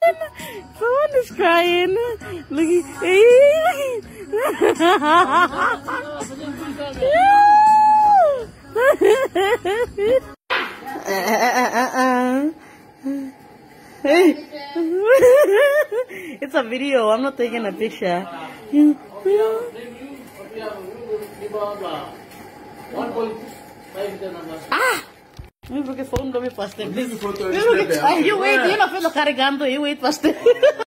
Someone is crying. Look. It's a video. I'm not taking a picture. Ah! Me porque phone do me pastor. You wait, you não fez carregando, you wait pastor.